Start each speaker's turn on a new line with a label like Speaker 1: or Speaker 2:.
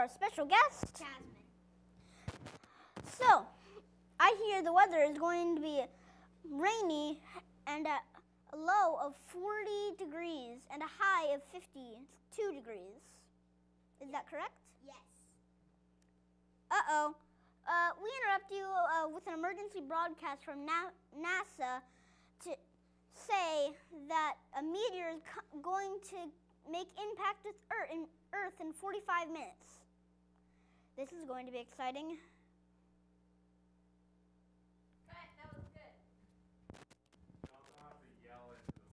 Speaker 1: our special guest,
Speaker 2: Jasmine.
Speaker 1: So, I hear the weather is going to be rainy and at a low of 40 degrees and a high of 52 degrees. Is that correct?
Speaker 2: Yes.
Speaker 1: Uh-oh. We interrupt you with an emergency broadcast from NASA to say that a meteor is going to make impact with Earth in 45 minutes. This is going to be exciting.